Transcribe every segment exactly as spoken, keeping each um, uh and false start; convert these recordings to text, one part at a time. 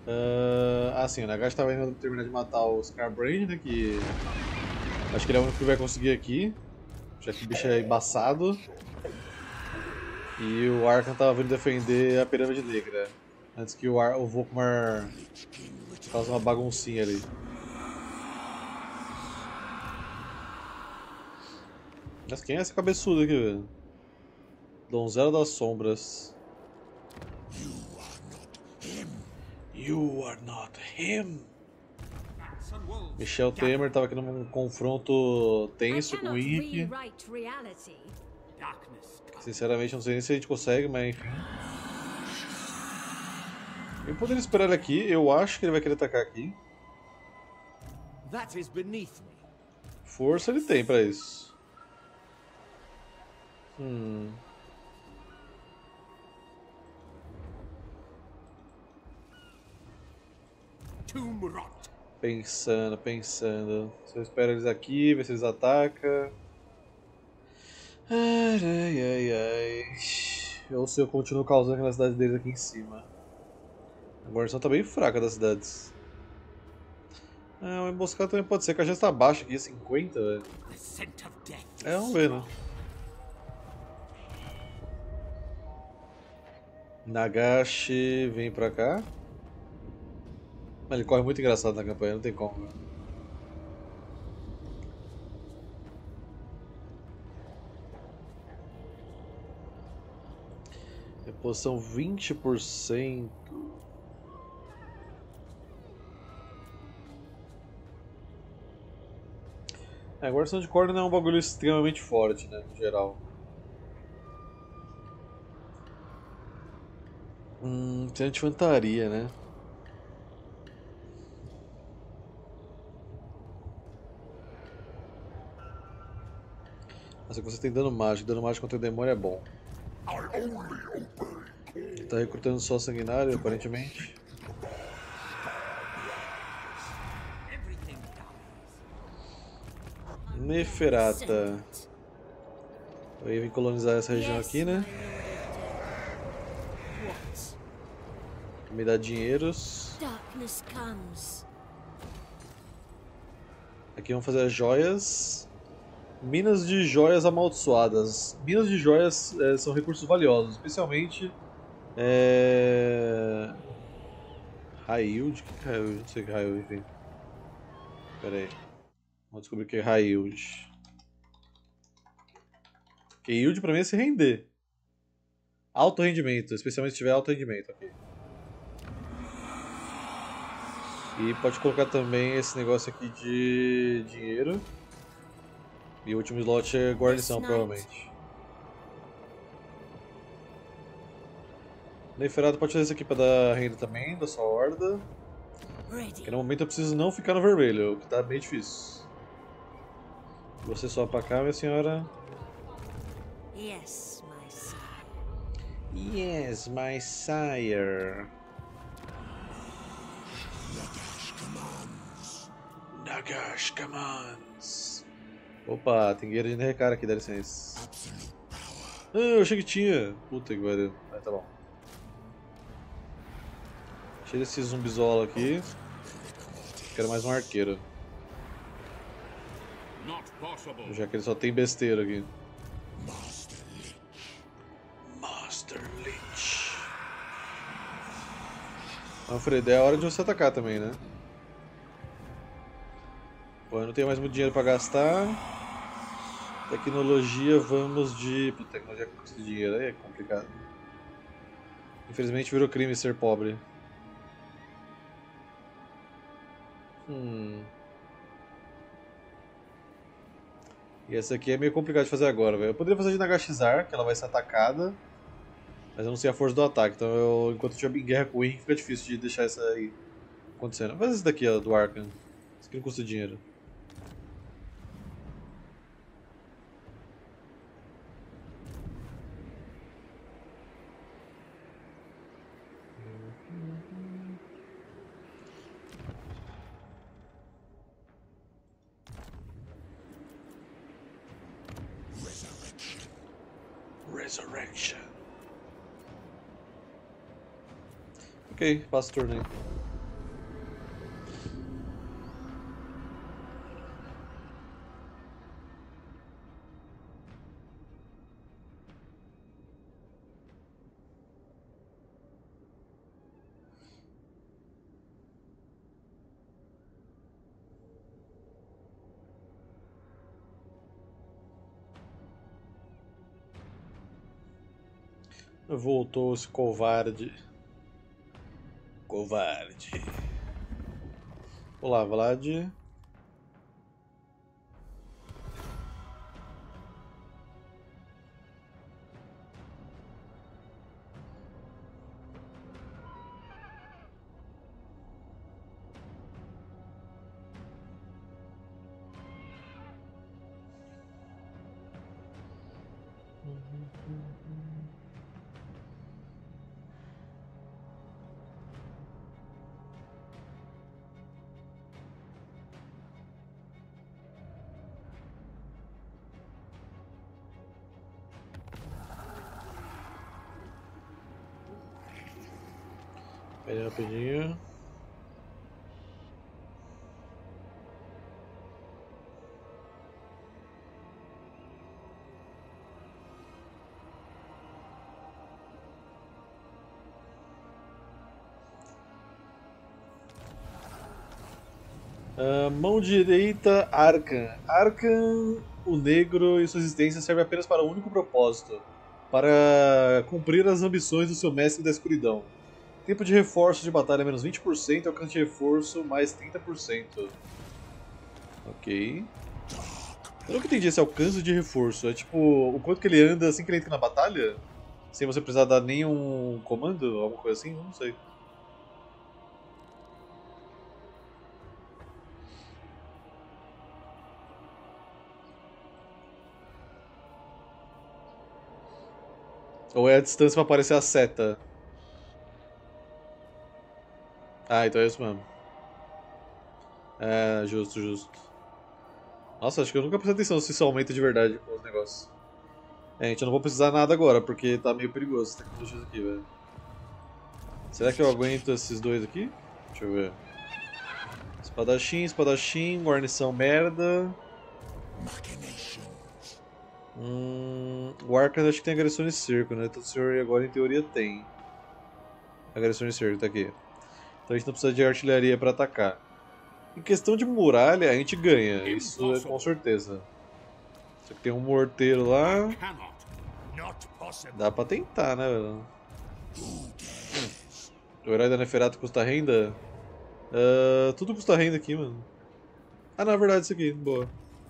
Uh, ah, sim, o Nagashi tava indo terminar de matar o Scarbrand, né? Que acho que ele é o único que vai conseguir aqui, já que o bicho é embaçado. E o Arkan tava vindo defender a Pirâmide Negra, antes que o, Ar o Volkmar cause uma baguncinha ali. Mas quem é essa cabeçuda aqui, velho? Donzela das Sombras. You are not him. Michel Temer estava aqui num confronto tenso com o Henrique. Sinceramente, não sei nem se a gente consegue, mas enfim. Eu poderia esperar ele aqui. Eu acho que ele vai querer atacar aqui. Força ele tem pra isso. Hum. Pensando, pensando. Se eu espero eles aqui, ver se eles atacam. Ai, ai, ai, ai. Ou se eu continuo causando aquela cidade deles aqui em cima. A guarnição tá bem fraca das cidades. Ah, uma emboscada também pode ser, que a gente tá baixa aqui, cinquenta, velho. É, vamos ver, né? Nagashi vem pra cá. Ele corre muito engraçado na campanha, não tem como. Né? Reposição vinte por cento. É, a guarnição de corda não é um bagulho extremamente forte, né, no geral. Hum, tem anti-infantaria, né? Nossa, você tem dano mágico. Dano mágico contra o demônio é bom. Ele tá recrutando só sanguinário, aparentemente. Neferata. Eu vim colonizar essa região aqui, né? Me dá dinheiros. Aqui vamos fazer as joias. Minas de joias amaldiçoadas. Minas de joias é, são recursos valiosos, especialmente é... High Yield? O que é High Yield? Não sei o que é High Yield, enfim. Pera aí. Vamos descobrir o que é High Yield. Que Yield pra mim é se render. Alto rendimento, especialmente se tiver alto rendimento. Okay. E pode colocar também esse negócio aqui de dinheiro. E o último slot é guarnição, provavelmente. Neferado pode fazer isso aqui pra dar renda também, da sua horda. Porque no momento eu preciso não ficar no vermelho, o que tá bem difícil. Você só pra cá, minha senhora. Yes, my sire. Yes, my sire. Nagash commands. Opa, tem guerreiro de recara aqui, dá licença. Ah, eu achei que tinha. Puta que pariu. Ah, tá bom. Tira esse zumbizola aqui. Quero mais um arqueiro. Já que ele só tem besteira aqui. Master Lich. Manfred, é hora de você atacar também, né? Bom, eu não tenho mais muito dinheiro pra gastar. Tecnologia, vamos de... Puta, tecnologia custa dinheiro, aí é complicado. Infelizmente virou crime ser pobre. Hum... E essa aqui é meio complicado de fazer agora, velho. Eu poderia fazer de Nagashizar, que ela vai ser atacada. Mas eu não sei a força do ataque, então eu, enquanto eu estiver em guerra com o Henry, fica difícil de deixar essa aí acontecendo. Faz esse daqui, ó, do Arkan. Esse aqui não custa dinheiro. Resurrection. Ok, passa o turno aí. Voltou esse covarde. Covarde. Olá, Vlad. Pera aí rapidinho. Uh, mão direita, Arcan. Arcan, o negro e sua existência serve apenas para um único propósito: para cumprir as ambições do seu mestre da escuridão. Tempo de reforço de batalha menos vinte por cento, alcance de reforço mais trinta por cento. Ok. Eu nunca entendi esse alcance de reforço. É tipo, o quanto que ele anda assim que ele entra na batalha? Sem você precisar dar nenhum comando, alguma coisa assim? Não sei. Ou é a distância pra aparecer a seta? Ah, então é isso mesmo. É, justo, justo. Nossa, acho que eu nunca prestei atenção se isso aumenta de verdade com os negócios. É, gente, eu não vou precisar nada agora, porque tá meio perigoso essa tecnologia aqui, velho. Será que eu aguento esses dois aqui? Deixa eu ver. Espadachim, espadachim, guarnição merda. Hum, o Arca acho que tem agressão em cerco, né? Então o senhor agora em teoria tem. Agressão em cerco, tá aqui. Então a gente não precisa de artilharia pra atacar. Em questão de muralha, a gente ganha, isso é com certeza. Só que tem um morteiro lá. Dá pra tentar, né, velho? O herói da Neferata custa renda? Uh, tudo custa renda aqui, mano. Ah, na verdade, isso aqui, boa.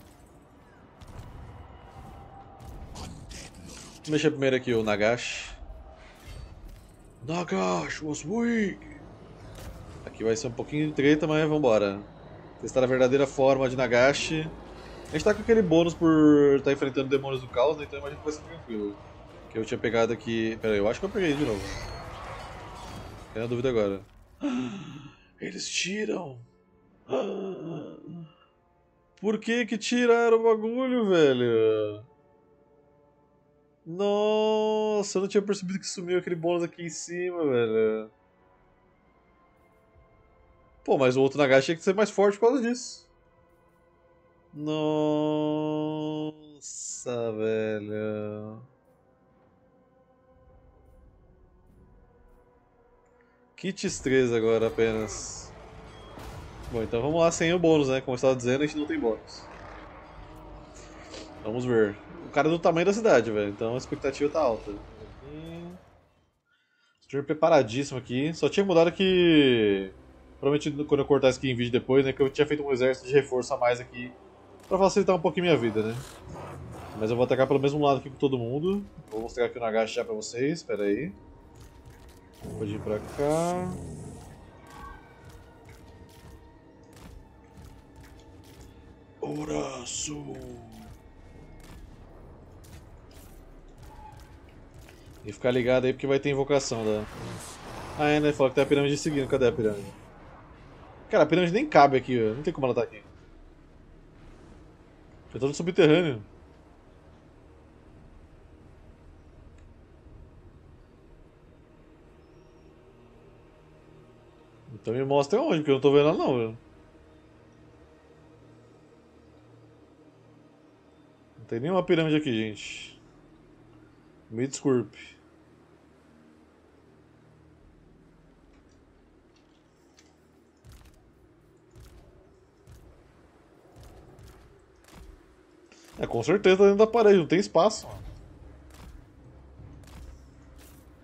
Vou mexer primeiro aqui o Nagash. Nagash was weak. Aqui vai ser um pouquinho de treta, mas vambora. Testar a verdadeira forma de Nagash. A gente tá com aquele bônus por estar tá enfrentando demônios do caos, né? Então imagino que vai ser tranquilo. Que eu tinha pegado aqui. Pera aí, eu acho que eu peguei de novo. Tenho a dúvida agora. Eles tiram! Por que que tiraram o bagulho, velho? Nossa, eu não tinha percebido que sumiu aquele bônus aqui em cima, velho. Pô, mas o outro Nagashi tinha que ser mais forte por causa disso. Nossa, velho. Kits três agora apenas. Bom, então vamos lá sem o bônus, né? Como eu estava dizendo, a gente não tem bônus. Vamos ver. O cara é do tamanho da cidade, velho. Então a expectativa tá alta. Estou preparadíssimo aqui. Só tinha mudado que... Provavelmente quando eu cortar isso aqui em vídeo depois, né? Que eu tinha feito um exército de reforço a mais aqui. Pra facilitar um pouquinho minha vida, né? Mas eu vou atacar pelo mesmo lado aqui com todo mundo. Vou mostrar aqui o Nagashi já pra vocês. Espera aí. Vou ir pra cá. Oraço. E ficar ligado aí porque vai ter invocação da... Ah é, né? Falou que tem a pirâmide seguindo. Cadê a pirâmide? Cara, a pirâmide nem cabe aqui, ó. Não tem como ela estar aqui. Eu tô no subterrâneo. Então me mostra onde, porque eu não tô vendo ela não, velho. Não tem nenhuma pirâmide aqui, gente. Me desculpe. É, com certeza tá dentro da parede, não tem espaço.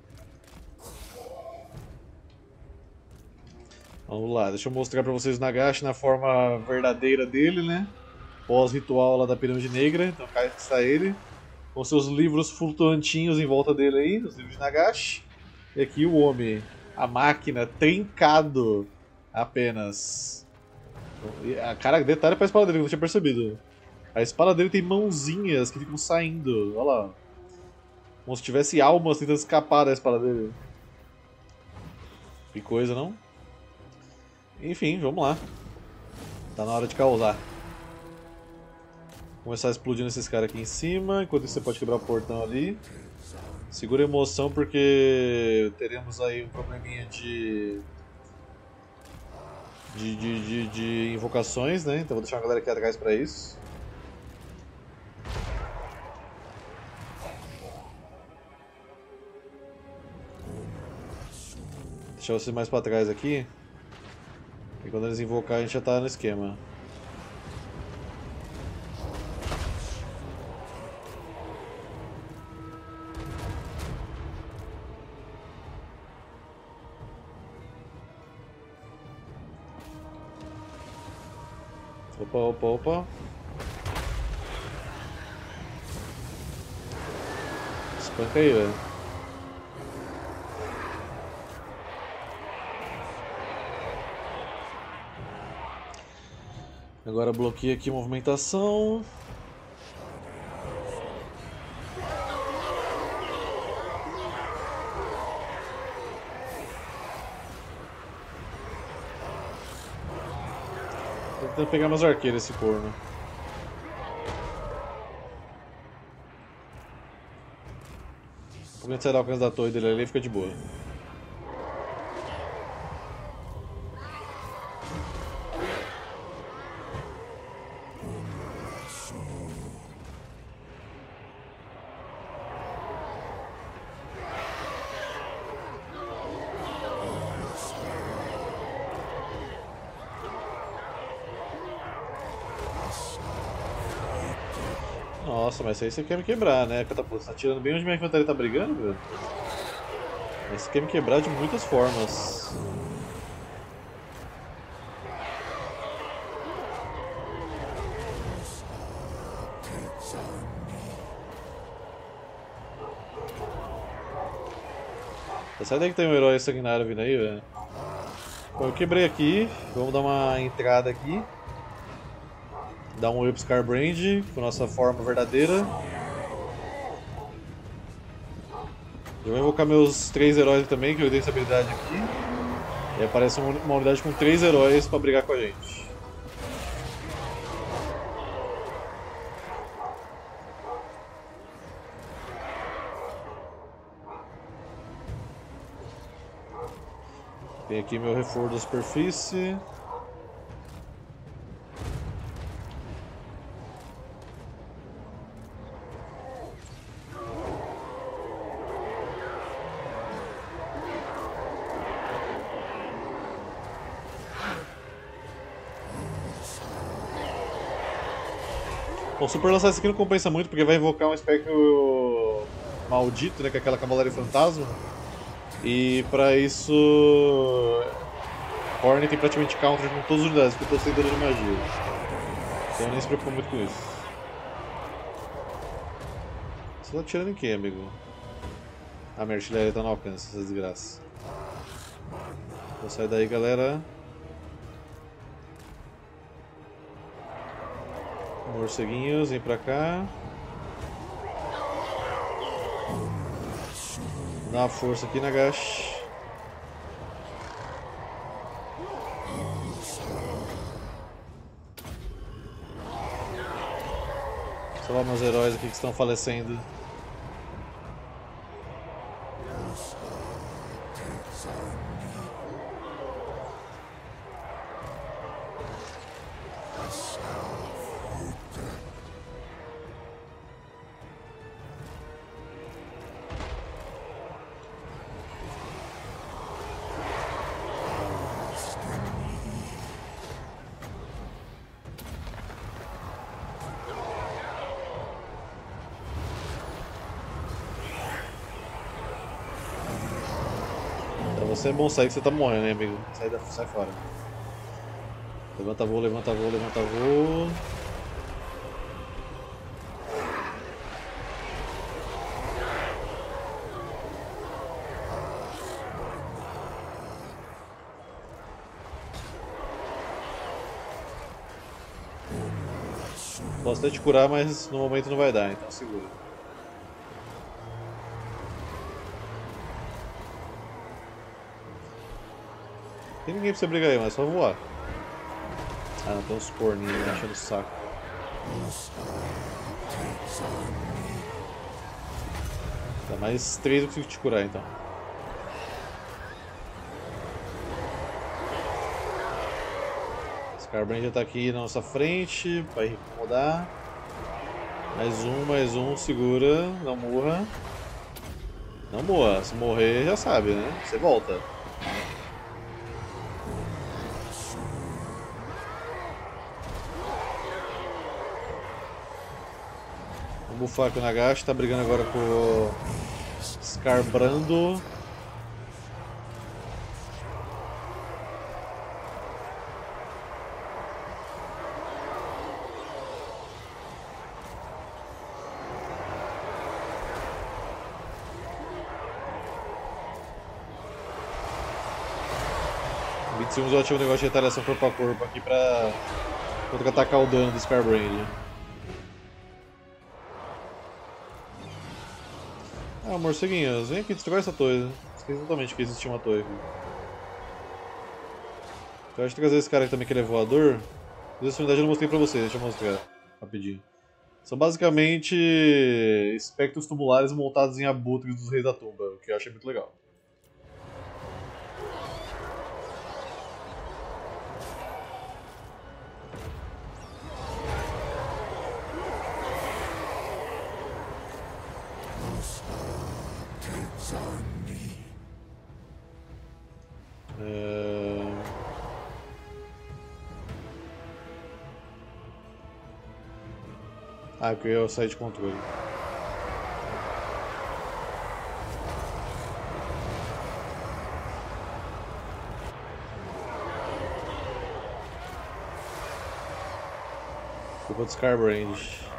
Vamos lá, deixa eu mostrar pra vocês o Nagashi na forma verdadeira dele, né? Pós-ritual lá da Pirâmide Negra. Então cá está ele, com seus livros flutuantinhos em volta dele aí, os livros de Nagashi. E aqui o homem, a máquina, trincado apenas. E a cara, detalhe pra espada dele, que eu não tinha percebido. A espada dele tem mãozinhas que ficam saindo, olha lá. Como se tivesse almas tentando escapar da espada dele. Que coisa, não? Enfim, vamos lá. Tá na hora de causar. Começar explodindo esses caras aqui em cima. Enquanto isso você pode quebrar o portão ali. Segura a emoção porque teremos aí um probleminha de... De, de, de, de invocações, né? Então vou deixar uma galera aqui atrás pra isso. Deixar você mais pra trás aqui. E quando eles invocar a gente já tá no esquema. Opa, opa, opa. Espanca aí, velho. Agora bloqueia aqui a movimentação. Tô tentando pegar meus arqueiros esse corno. Quando a gente sair do alcance da torre dele ali, fica de boa. Nossa, mas aí você quer me quebrar, né? Catapulta, você tá tirando bem onde minha infantaria tá brigando, velho? Mas você quer me quebrar de muitas formas. Sai daí que tem um herói sanguinário vindo aí, velho. Bom, eu quebrei aqui, vamos dar uma entrada aqui. Dar um Whip Scarbrand com nossa forma verdadeira. Eu vou invocar meus três heróis também, que eu dei essa habilidade aqui. E aparece uma, uma unidade com três heróis pra brigar com a gente. Tem aqui meu reforço da superfície. Bom, super lançar isso aqui não compensa muito porque vai invocar um espectro maldito, né, que é aquela cavalaria fantasma. E pra isso, Hornet tem praticamente counter com todas as unidades, porque eu tô sem dano de magia. Então nem se preocupa muito com isso. Você tá atirando em quem, amigo? Ah, minha artilharia tá no alcance, essa desgraça. Vou sair daí, galera. Morceguinhos, vem pra cá. Dá uma força aqui, Nagashi. Salvar meus heróis aqui que estão falecendo. você é bom sair que você tá morrendo, hein, amigo? Sai, da, sai fora. Levanta voo, levanta voo, levanta voo. Posso até te curar, mas no momento não vai dar, então segura. Tem ninguém pra você brigar aí, mas é só voar. Ah, não, tem uns corninhos enchendo o saco. Dá mais três eu consigo te curar então. Scarbrand já tá aqui na nossa frente, vai incomodar. Mais um, mais um, segura, não morra. Não morra, se morrer já sabe, né? Você volta. Vamos bufar aqui o Nagashi, tá brigando agora com o Scarbrando. vinte segundos eu ativo um negócio de retaliação corpo a corpo aqui pra poder atacar o dano do Scarbrand. Ah, morceguinhos, vem aqui destruir essa torre. Esqueci totalmente que existia uma torre aqui. Eu acho que trazer esse cara aqui também que ele é voador. Essa unidade eu não mostrei pra vocês, deixa eu mostrar rapidinho. São basicamente espectros tumulares montados em abutres dos reis da tumba, o que eu achei muito legal. É... Ah, porque eu saí de controle. Culpa do Scarbrand.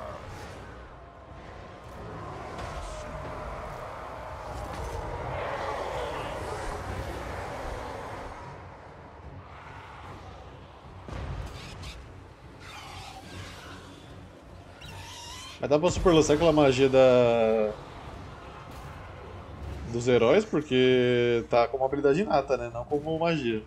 Mas dá pra super lançar aquela magia da... dos heróis, porque tá como habilidade inata, né? Não como magia.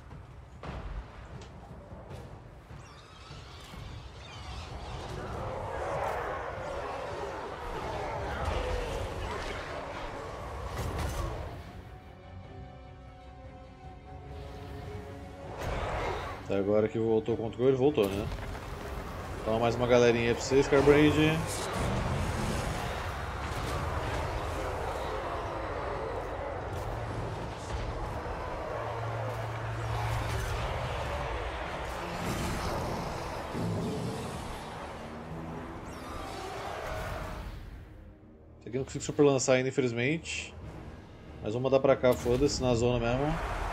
Até agora que voltou o controle, voltou, né? Toma mais uma galerinha aí pra você, Scarbrand. Esse aqui não consigo super lançar ainda, infelizmente. Mas vamos mandar pra cá, foda-se, na zona mesmo.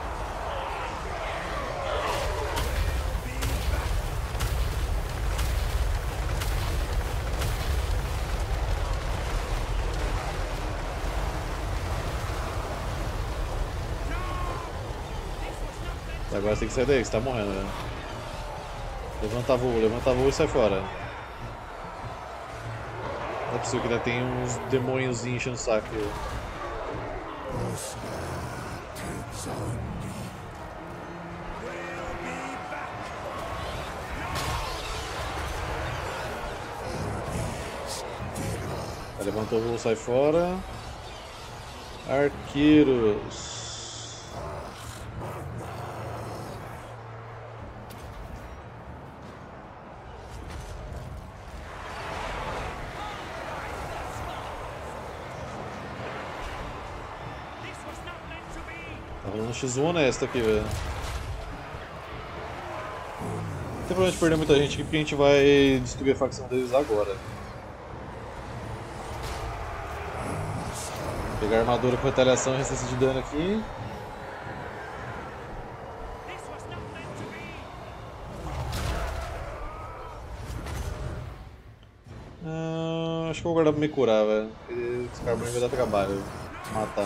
Agora você tem que sair daí, você tá morrendo, né? Levanta voo, levanta voo e sai fora. Não é possível que ainda tem uns demônios enchendo o saco. Tá, levantou o voo, sai fora. Arqueiros. Tá rolando X um honesto aqui, velho. Não tem problema de perder muita gente aqui porque a gente vai destruir a facção deles agora. Vou pegar a armadura com retaliação e resistência de dano aqui. acho que eu vou guardar pra me curar, velho. Esse Scarbrand vai dar trabalho matar.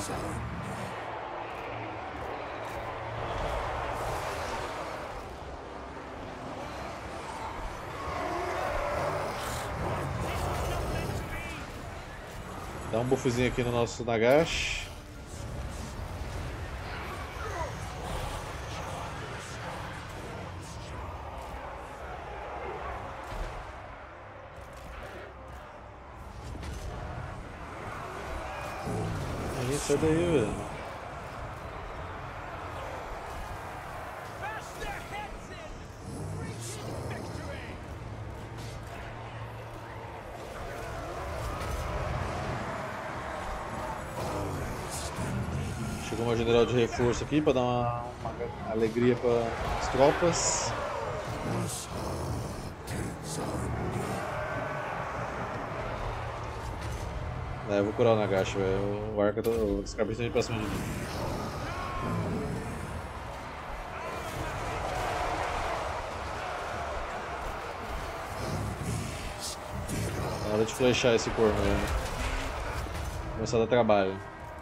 Dá um buffzinho aqui no nosso Nagash. Aí, sai daí, velho. Chegou uma general de reforço aqui para dar uma, uma alegria para as tropas. É, eu vou curar o Nagash, velho. O Arca, o Scarbrand tá indo pra cima de mim. É hora de flechar esse corno, velho. Começar a dar trabalho.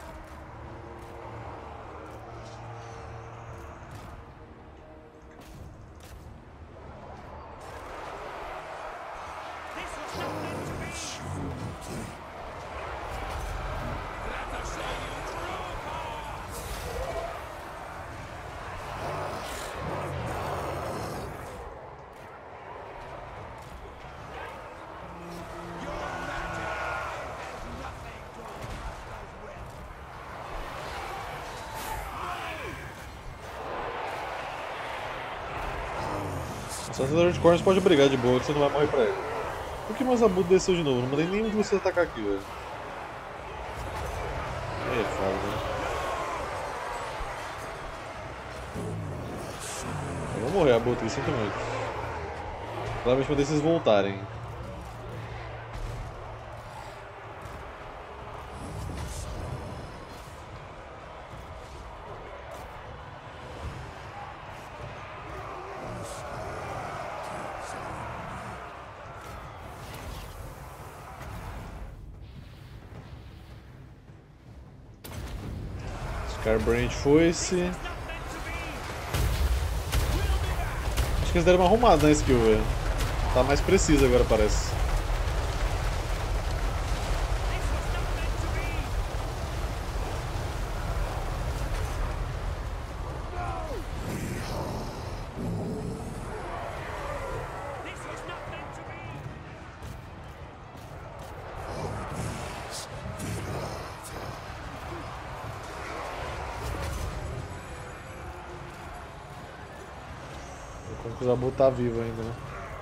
O Sacerdor de Cornos pode brigar de boa, que você não vai morrer pra ele. Por que mais Abudo desceu de novo? Não mandei nenhum de vocês atacar aqui, velho. Aí é foda, né? Eu vou morrer, Abudo, sinto muito. Claramente mandei vocês voltarem. Scarbrand foi-se. Acho que eles deram uma arrumada na skill, velho. Tá mais preciso agora, parece. Como que o Zabu tá vivo ainda, né?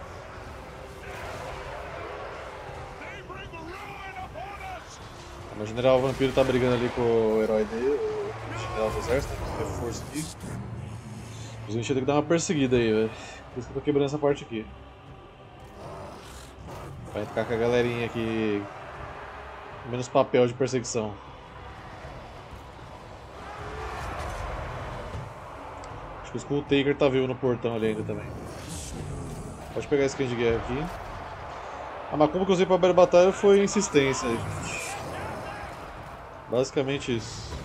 O general vampiro tá brigando ali com o herói dele, o general do exército, tem reforço aqui. Os gente tem que dar uma perseguida aí, velho. Por isso que eu tô quebrando essa parte aqui. Vai ficar com a galerinha aqui. Menos papel de perseguição. Acho que o Skull Taker tá vivo no portão ali ainda também. Pode pegar esse skin de guerra aqui. A macumba que eu usei pra abrir a batalha foi insistência. Basicamente isso.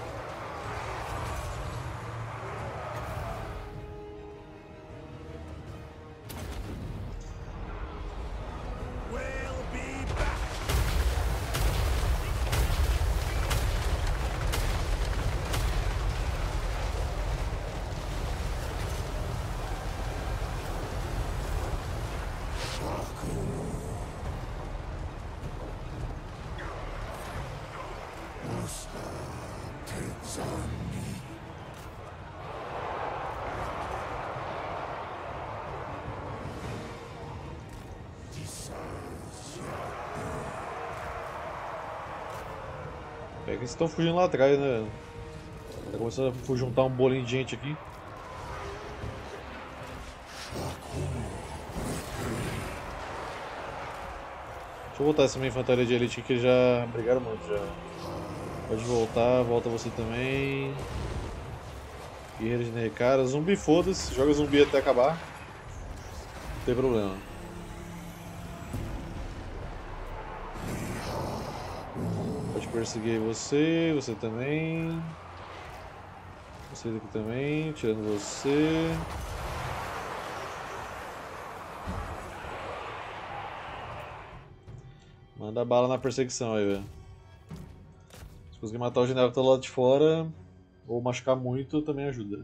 É que eles estão fugindo lá atrás, né? Tá começando a juntar um bolinho de gente aqui. Deixa eu voltar essa minha infantaria de elite que eles já brigaram muito já. Pode voltar, volta você também. Guerreiro de Nerekara, zumbi foda-se, joga zumbi até acabar. Não tem problema. perseguir você, você também. Você daqui também, tirando você. Manda bala na perseguição aí, velho. Se conseguir matar o general que tá do lado de fora, ou machucar muito, também ajuda.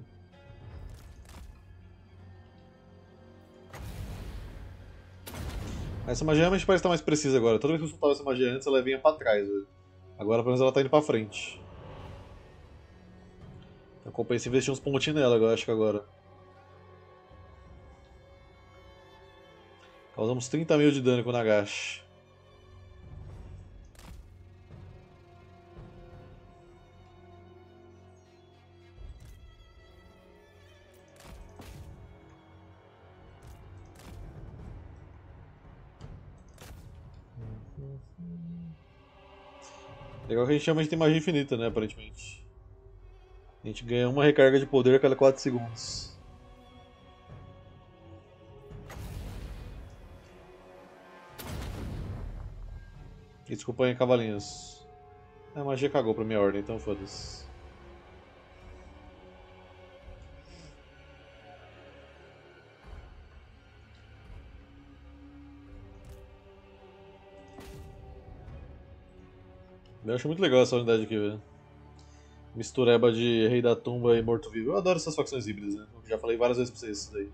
Essa magia realmente parece estar mais precisa agora. Toda vez que eu soltava essa magia antes, ela vinha pra trás, velho. Agora pelo menos ela tá indo pra frente. Então compensa investir uns pontinhos nela, eu acho que agora. Causamos trinta mil de dano com o Nagashi. Legal que a gente realmente tem magia infinita, né, aparentemente. A gente ganha uma recarga de poder a cada quatro segundos. Desculpa aí, cavalinhos. A magia cagou pra minha ordem, então foda-se. Eu acho muito legal essa unidade aqui, velho. Mistureba de Rei da Tumba e Morto-Vivo. Eu adoro essas facções híbridas, né? Eu já falei várias vezes pra vocês isso daí.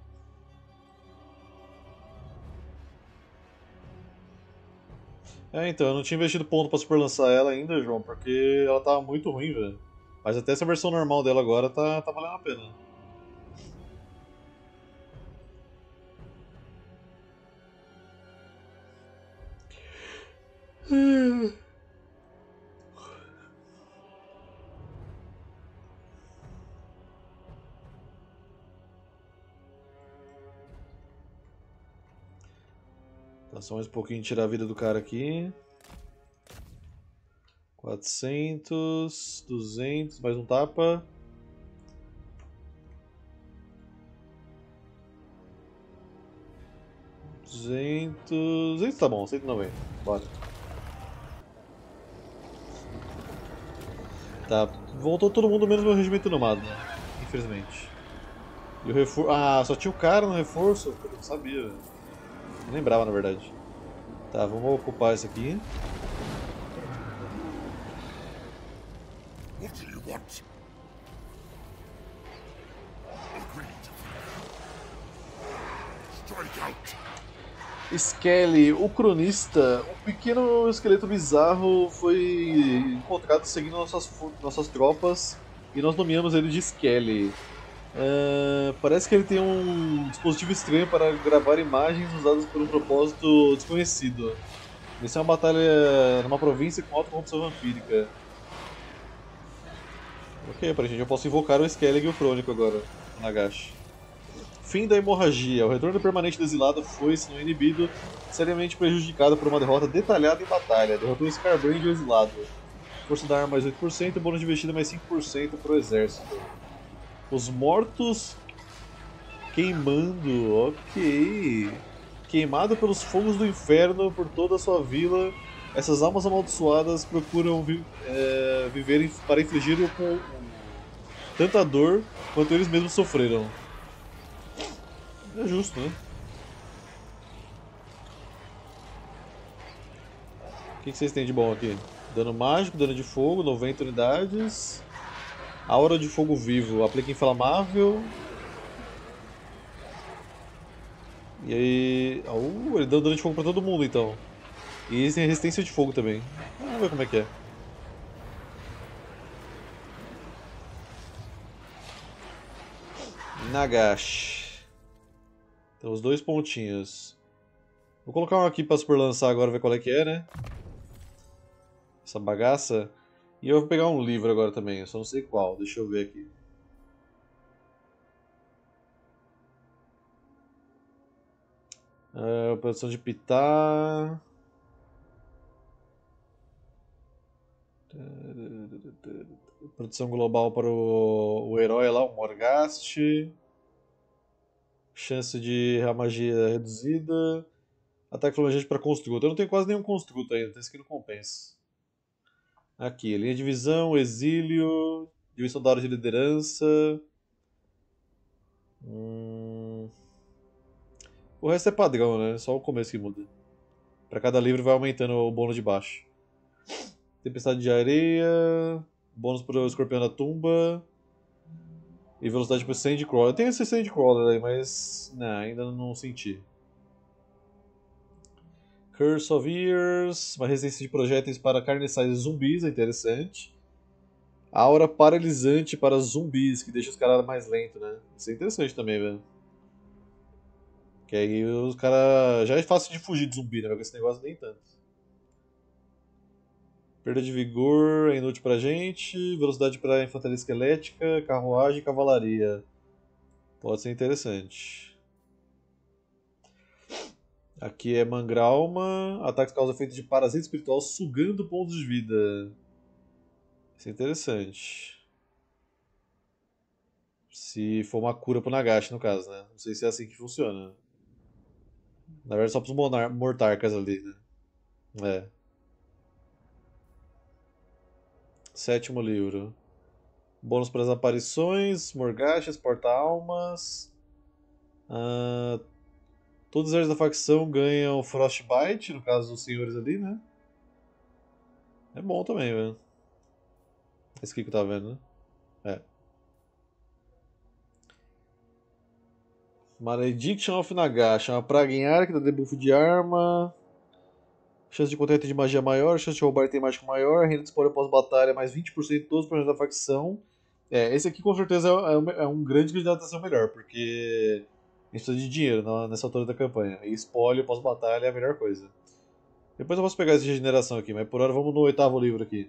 É, então, eu não tinha investido ponto pra super lançar ela ainda, João, porque ela tava muito ruim, velho. Mas até essa versão normal dela agora tá, tá valendo a pena. Tá só mais um pouquinho tirar a vida do cara aqui. quatrocentos, duzentos, mais um tapa. duzentos. duzentos tá bom, cento e noventa. Bora. Tá, voltou todo mundo menos meu regimento nomado, né? Infelizmente. E o reforço. Ah, só tinha o cara no reforço? Eu não sabia, velho. Não lembrava, na verdade. Tá, vamos ocupar isso aqui. What do you want? Agreed. Strike out. Skelly, o cronista, um pequeno esqueleto bizarro foi encontrado seguindo nossas, nossas tropas e nós nomeamos ele de Skelly. Uh, parece que ele tem um dispositivo estranho para gravar imagens usadas por um propósito desconhecido. Isso é uma batalha numa província com alta corrupção vampírica. Ok, pra gente eu posso invocar o Skellig e o Crônico agora, o Nagashi. Fim da hemorragia. O retorno permanente do exilado foi, se não inibido, seriamente prejudicado por uma derrota detalhada em batalha. Derrotou o Scarbrand e o exilado. Força da arma mais oito por cento, bônus de investida mais cinco por cento para o exército. Os mortos queimando, ok. Queimado pelos fogos do inferno por toda a sua vila, essas almas amaldiçoadas procuram vi é, viver para infligir o, o, tanta dor quanto eles mesmos sofreram. É justo, né? O que, que vocês têm de bom aqui? Dano mágico, dano de fogo, noventa unidades. Aura de fogo vivo, aplica inflamável. E aí. Uh, ele deu dano de fogo pra todo mundo então. E eles têm resistência de fogo também. Vamos ver como é que é. Nagashi. Então os dois pontinhos. Vou colocar um aqui pra super lançar agora, ver qual é que é, né? Essa bagaça. E eu vou pegar um livro agora também, eu só não sei qual, deixa eu ver aqui. Uh, produção de Pitar. Produção global para o, o herói lá, o Morgast. Chance de magia reduzida. Ataque flamejante para construto. Eu não tenho quase nenhum construto ainda, então isso aqui não compensa. Aqui, linha de visão, exílio, dimensão da hora de liderança. Hum... O resto é padrão, né? Só o começo que muda. Pra cada livro vai aumentando o bônus de baixo. Tempestade de areia, bônus pro escorpião da tumba e velocidade pro Sandcrawler. Eu tenho esse Sandcrawler aí, mas não, ainda não senti. Curse of Years, uma resistência de projéteis para carniçais e zumbis, é interessante. Aura paralisante para zumbis, que deixa os caras mais lentos, né? Isso é interessante também, velho. Que aí os caras. Já é fácil de fugir de zumbi, né? Com esse negócio nem tanto. Perda de vigor é inútil pra gente. Velocidade para infantaria esquelética, carruagem e cavalaria. Pode ser interessante. Aqui é Mangrauma. Ataques causa efeito de parasita espiritual sugando pontos de vida. Isso é interessante. Se for uma cura pro Nagashi, no caso, né? Não sei se é assim que funciona. Na verdade, só pros monar- mortarcas ali, né? É. Sétimo livro. Bônus para as aparições, Morgashas, Porta-Almas. Ah, todos eles da facção ganham Frostbite, no caso dos senhores ali, né? É bom também, velho. Esse aqui que eu tava vendo, né? É. Malediction of Nagash, uma praga em ar que dá debuff de arma. Chance de contato de magia maior, chance de roubar item mágico maior, renda de spoiler pós-batalha mais vinte por cento de todos os personagens da facção. É, esse aqui com certeza é um, é um grande candidato a ser o melhor, porque a gente precisa de dinheiro na- nessa altura da campanha. E spoiler pós-batalha é a melhor coisa. Depois eu posso pegar essa regeneração aqui, mas por hora vamos no oitavo livro aqui.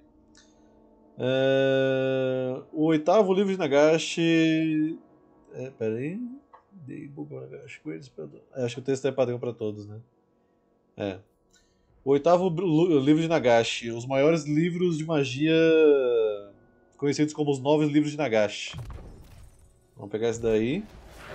É, o oitavo livro de Nagashi. É, pera aí. Deibuga Nagashi. É, acho que o texto é padrão para todos, né? É. O oitavo bru- livro de Nagashi. Os maiores livros de magia conhecidos como os nove livros de Nagashi. Vamos pegar esse daí.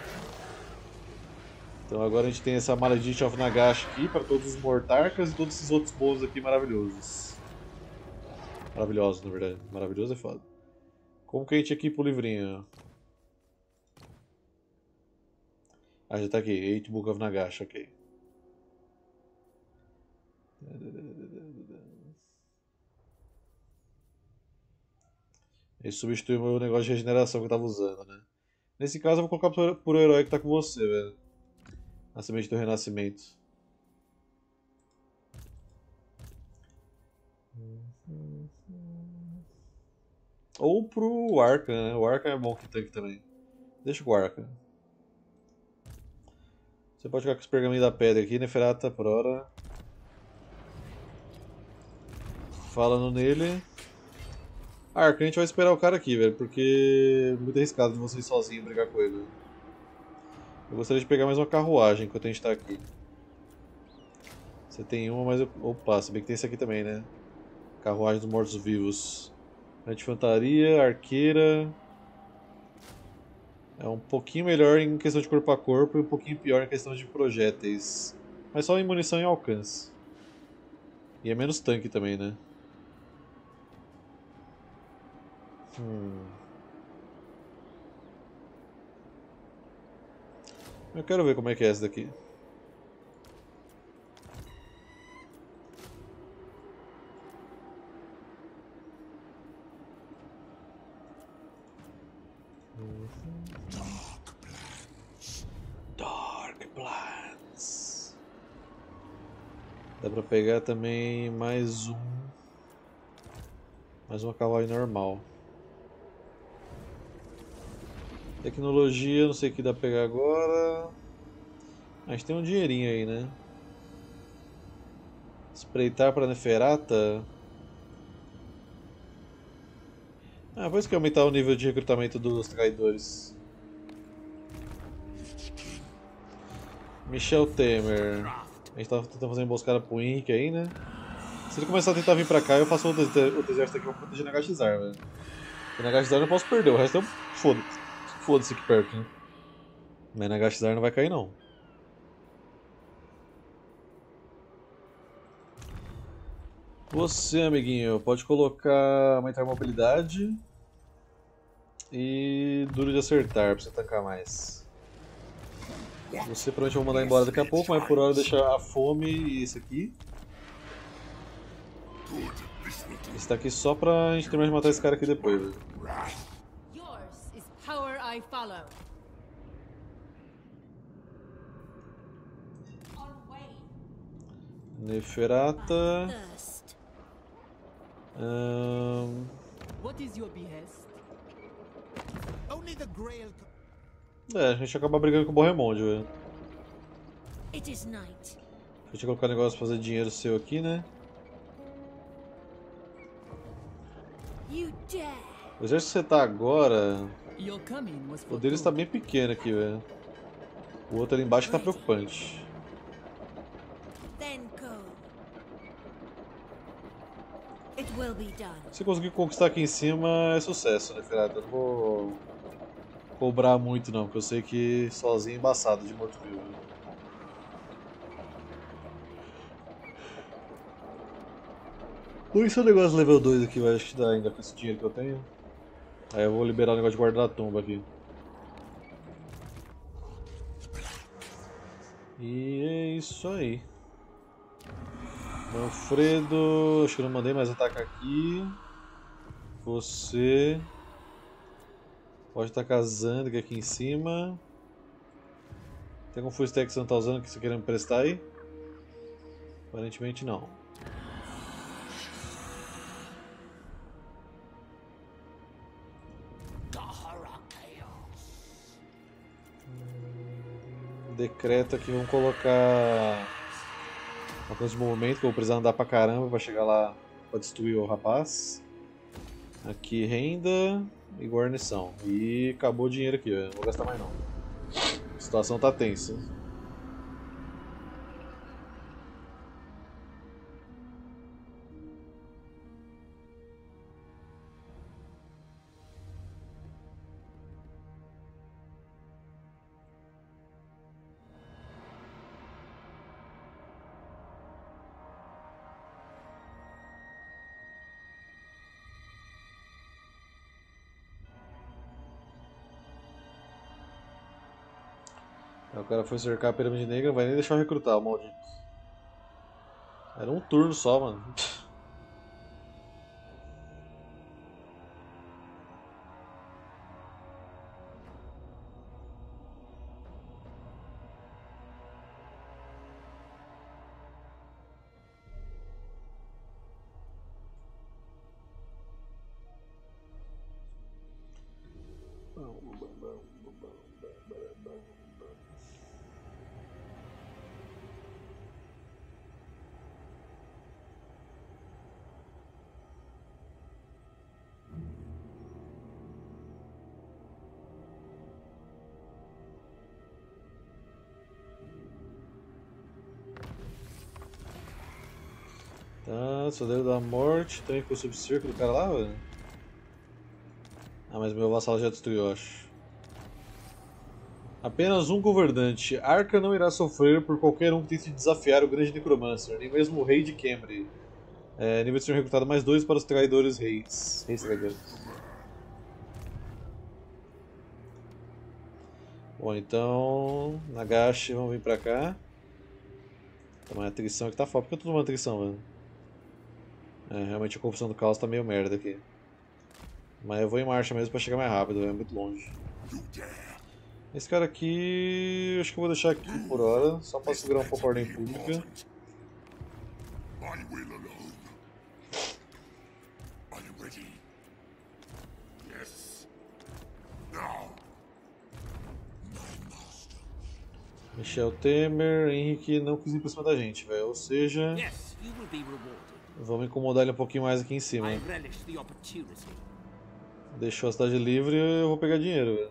Então agora a gente tem essa Malediction of Nagashi aqui para todos os Mortarcas e todos esses outros bônus aqui maravilhosos. Maravilhosos, na verdade. Maravilhoso é foda. Como que a gente equipa o livrinho? Ah, já tá aqui. Eight Book of Nagashi, ok. Ele substitui o meu negócio de regeneração que eu tava usando, né? Nesse caso eu vou colocar por, por o herói que tá com você, velho. A semente do renascimento. Ou pro Arca, né? O Arca é bom que tanque também. Deixa com o Arca. Você pode ficar com os pergaminhos da pedra aqui, Neferata, por hora. Falando nele. Arca, a gente vai esperar o cara aqui, velho, porque é muito arriscado de vocês sozinhos brigar com ele. Eu gostaria de pegar mais uma carruagem enquanto a gente tá aqui. Você tem uma, mas eu... Opa, se bem que tem esse aqui também, né? Carruagem dos Mortos-Vivos. Anti-infantaria, arqueira. É um pouquinho melhor em questão de corpo a corpo e um pouquinho pior em questão de projéteis. Mas só em munição e alcance. E é menos tanque também, né? Hum. Eu quero ver como é que é essa daqui. Dark plans. Dark Plans. Dá pra pegar também mais um. Mais uma carruagem normal. Tecnologia, não sei o que dá pra pegar agora. A gente tem um dinheirinho aí, né? Espreitar para Neferata. Ah, por isso que aumentar o nível de recrutamento dos traidores. Michel Temer. A gente tá tentando fazer uma emboscada pro Henrique aí, né? Se ele começar a tentar vir pra cá, eu faço outro, outro exército aqui pra proteger Nagashizar, velho. Porque Nagashizar eu não posso perder, o resto eu foda-se. Foda-se aqui perto, né? Mas Nagashizar não vai cair, não. Você, amiguinho, pode colocar aumentar a mobilidade e duro de acertar pra você tancar mais. Você provavelmente eu vou mandar embora daqui a pouco, mas por hora deixar a fome e esse aqui. Esse tá aqui só pra gente terminar de matar esse cara aqui depois. Velho. Yours is power I follow. Neferata. Thirst. Ahn, What is your behest? Only the Grail. É, a gente acaba brigando com o Borremonde, velho. It is night. Deixa eu colocar um negócio pra fazer dinheiro seu aqui, né? You dare. O exército que você tá agora, Your coming was o deles tá bem pequeno aqui, velho. O outro ali embaixo tá preocupante. Then go. It will be done. Se conseguir conquistar aqui em cima é sucesso, né, Ferata? Eu não vou cobrar muito não, porque eu sei que sozinho é embaçado de morto-vivo. Por isso o negócio level dois aqui vai acho que dá ainda com esse dinheiro que eu tenho. Aí eu vou liberar o negócio de guardar a tumba aqui. E é isso aí. Manfredo, acho que eu não mandei mais atacar aqui. Você pode atacar Zandg aqui em cima. Tem algum full stack que você não está usando que você quer me emprestar aí? Aparentemente não. Decreto aqui, vamos colocar uma coisa de movimento que eu vou precisar andar pra caramba pra chegar lá pra destruir o rapaz. Aqui renda e guarnição. E acabou o dinheiro aqui, não vou gastar mais não. A situação tá tensa. O cara foi cercar a pirâmide negra, não vai nem deixar eu recrutar, o maldito. Era um turno só, mano. Tá, Soldeiro da Morte, também ficou sob cerco do cara lá, velho? Ah, mas meu vassalo já destruiu, eu acho. Apenas um governante. Arca não irá sofrer por qualquer um que tente desafiar o grande necromancer, nem mesmo o rei de Kemri. É, nível de ser recrutado mais dois para os traidores reis. Reis traidores. Bom, então... Nagashi, vamos vir pra cá. Tomar uma atrição aqui tá foda. Por que eu tô tomando atrição, velho? É, realmente a corrupção do caos tá meio merda aqui. Mas eu vou em marcha mesmo pra chegar mais rápido, é muito longe. Esse cara aqui... acho que eu vou deixar aqui por hora, só pra segurar um pouco a ordem pública. Michel Temer, Henrique não quis ir pra cima da gente, velho. Ou seja, vamos incomodar ele um pouquinho mais aqui em cima. Deixou a cidade livre e eu vou pegar dinheiro, velho.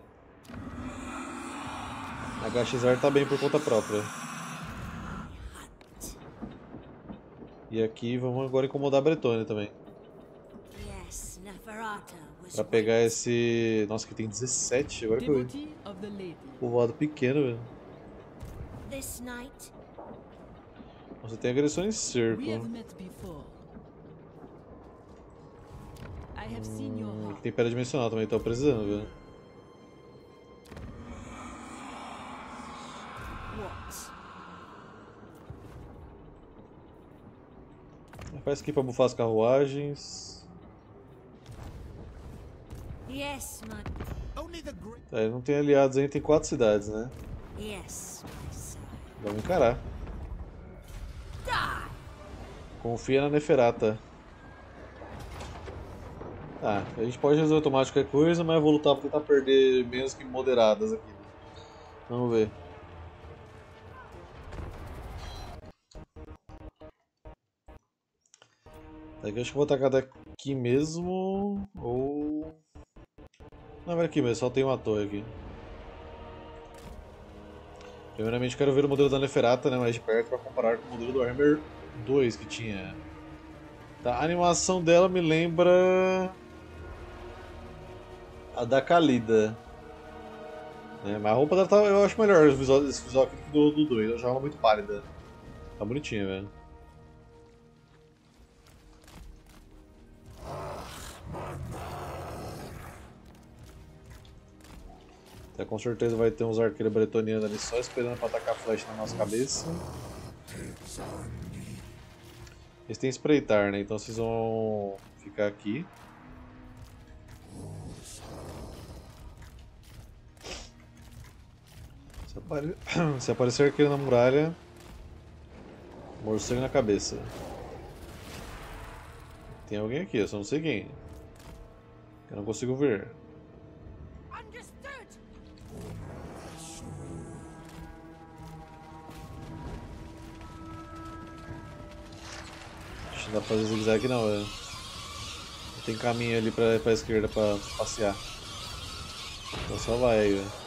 A Gachizar tá bem por conta própria. E aqui vamos agora incomodar a Bretônia também. Pra pegar esse... nossa, que tem dezessete, agora que eu vi. Povoado pequeno, velho. Você tem agressão em cerco. I have seen your Hum, heart. aqui tem pedra dimensional também, tô precisando, velho. What? Faz aqui pra bufar as carruagens. Yes, my Only the great. É, não tem aliados ainda, tem quatro cidades, né? yes, my son. Vamos encarar. Die! Confia na Neferata. Tá, a gente pode resolver automático qualquer coisa, mas eu vou lutar pra tentar perder menos que moderadas aqui. Né? Vamos ver. Daqui eu acho que eu vou atacar daqui mesmo. Ou. Não, vai aqui mesmo, só tem uma torre aqui. Primeiramente eu quero ver o modelo da Neferata, né, mais de perto para comparar com o modelo do Warhammer dois que tinha. Tá, a animação dela me lembra a da Khalida. Né, mas a roupa dela tá, eu acho melhor esse visual, esse visual aqui do do dois, eu achava ela muito pálida. Tá bonitinha, velho. Até com certeza vai ter uns arqueiros bretonianos ali só esperando pra atacar flecha na nossa cabeça. Eles têm espreitar, né? Então vocês vão ficar aqui. Se, apare... Se aparecer arqueiro na muralha, morcego na cabeça. Tem alguém aqui, eu só não sei quem. Eu não consigo ver. Não dá pra fazer zigue-zague não, velho. Não tem caminho ali pra, pra esquerda pra passear. Então só vai aí, velho.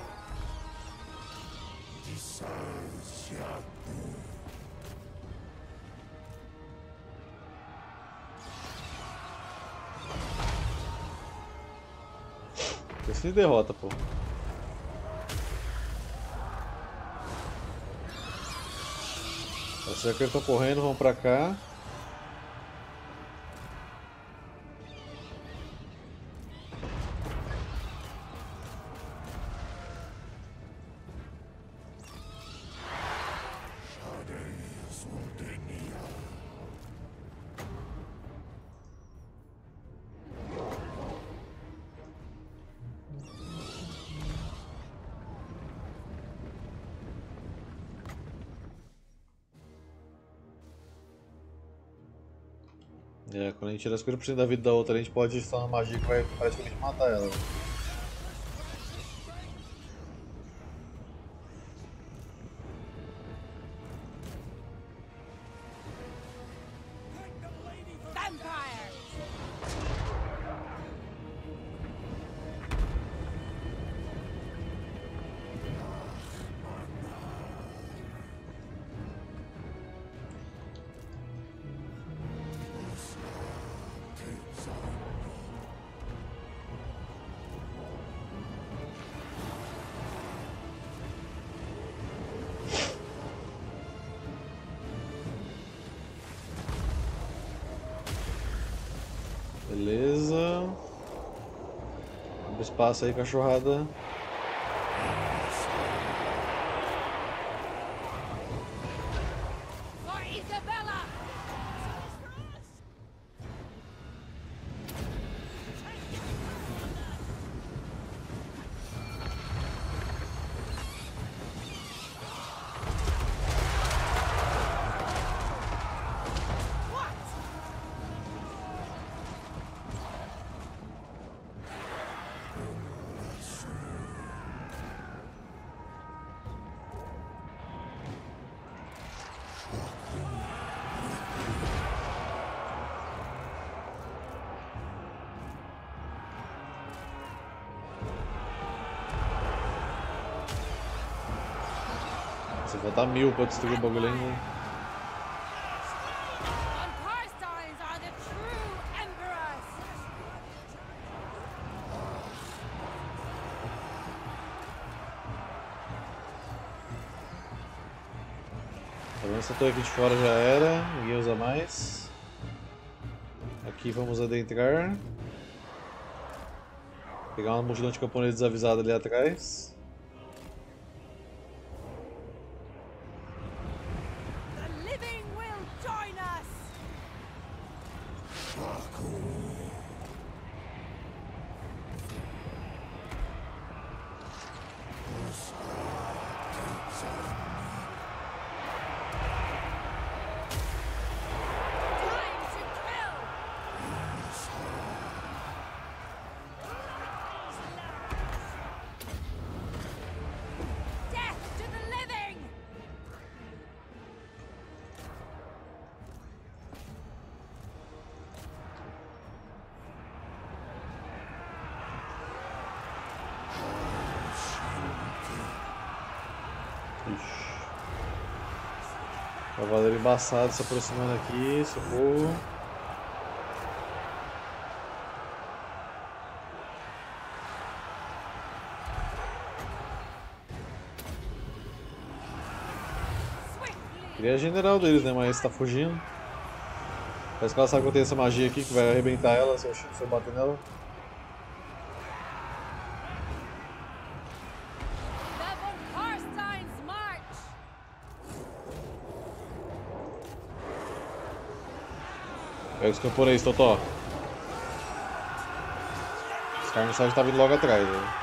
Esse derrota, pô. Os arqueiros estão correndo, vão pra cá. É, quando a gente tira cinquenta por cento da vida da outra, a gente pode usar uma magia que vai praticamente matar ela. Beleza. Abre espaço aí, cachorrada. For Isabella! Você falta mil pra destruir o bagulho ainda. Karsteins are the true emperors! Tá vendo? Essa torre aqui de fora já era, ninguém usa mais. Aqui vamos adentrar. Pegar uma multidão de camponeses desavisada ali atrás. The living will join us. Time to kill. Death to the living. Ixi. Cavaleiro embaçado se aproximando aqui, socorro. Queria a general deles, né? Mas tá fugindo. Parece que ela sabe que eu tenho essa magia aqui que vai arrebentar ela se eu, se eu bater nela. The von Karstein's march. Pega os camponeses, Totó. Os carniçais tá vindo logo atrás, né?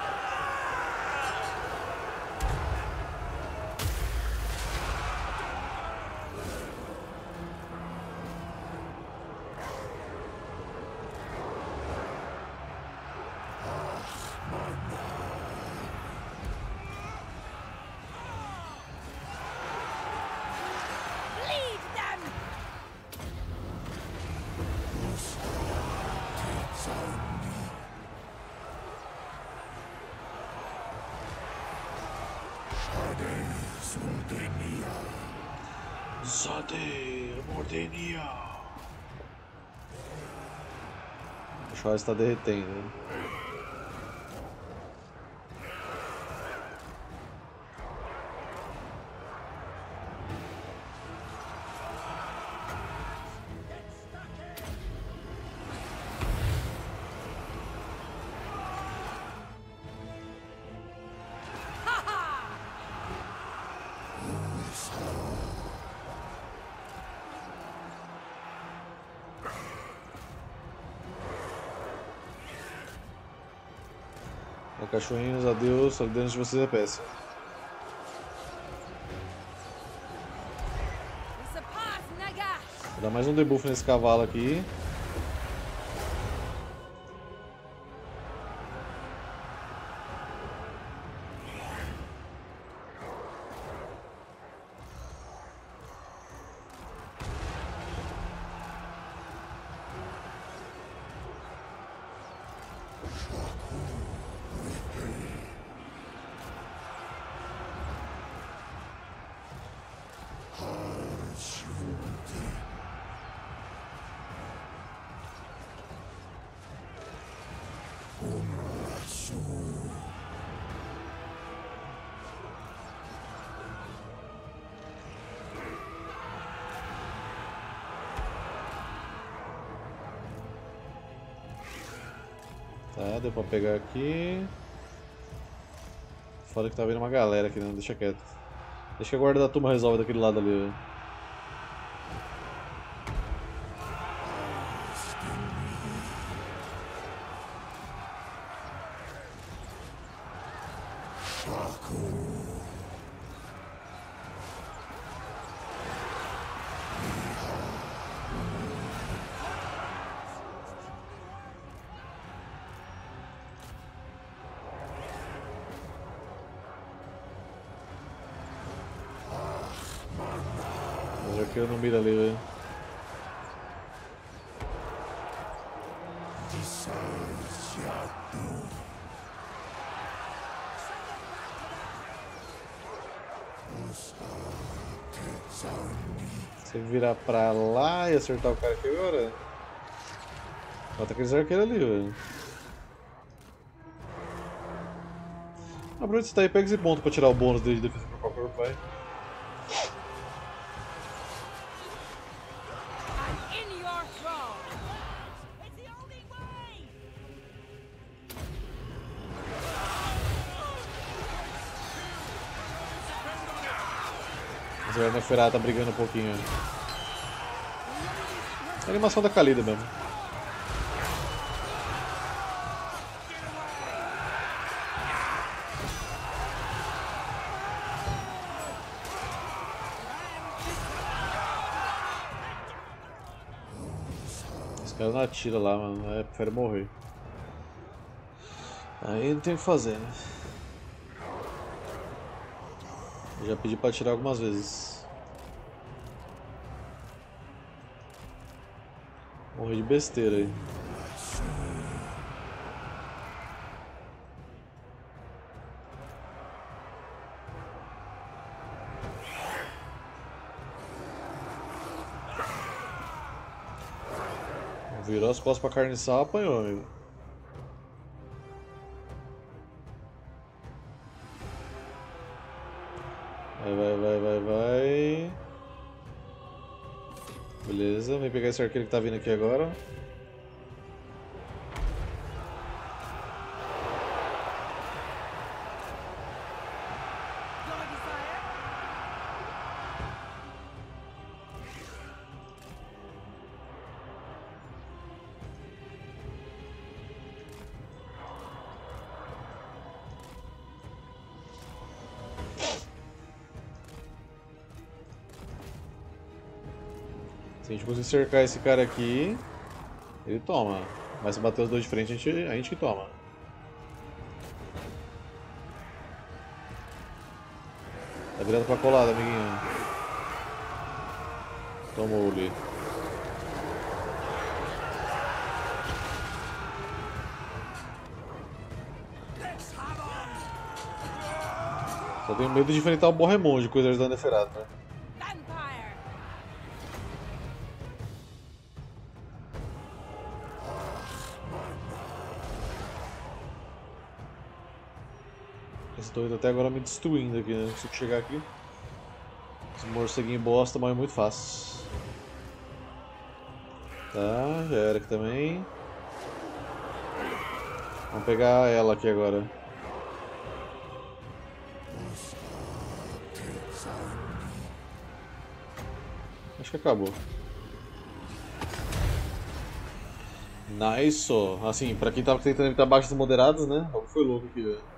Lead them. Zade, Mordenia. O chão está derretendo, né? Cachorrinhos, adeus, a dentro de vocês é péssimo. Vou dar mais um debuff nesse cavalo aqui. Tá, deu pra pegar aqui. Foda que tá vendo uma galera aqui, não, deixa quieto. Deixa que a guarda da turma resolve daquele lado ali, velho. Mas aqui eu não miro ali, velho. Você virar pra lá e acertar o cara aqui agora? Bota aqueles arqueiros ali, velho. Aproveita que você tá aí, pega esse ponto pra tirar o bônus de defesa pro corpo, vai. I'm in your thrall. Mas agora a Neferata tá brigando um pouquinho. É a animação da Khalida mesmo. Esse cara não atira lá, mano. É, prefere morrer. Aí não tem o que fazer, né? Eu já pedi pra atirar algumas vezes. Morri de besteira aí. Virou as costas pra carniçar, apanhou, amigo. Vai, vai, vai, vai, vai. Beleza, vem pegar esse arqueiro que tá vindo aqui agora. Se a gente conseguir cercar esse cara aqui, ele toma. Mas se bater os dois de frente, a gente, a gente que toma. Tá virando pra colada, amiguinho. Tomou ali. Só tenho medo de enfrentar o Borremon de coisas da Neferata, né? Esse doido até agora me destruindo aqui, né? Não consigo chegar aqui. Esse morceguinho bosta morre muito fácil. Tá, já era aqui também. Vamos pegar ela aqui agora. Acho que acabou. Nice! Assim, pra quem tava tentando evitar baixas moderadas, né? Foi louco aqui, velho.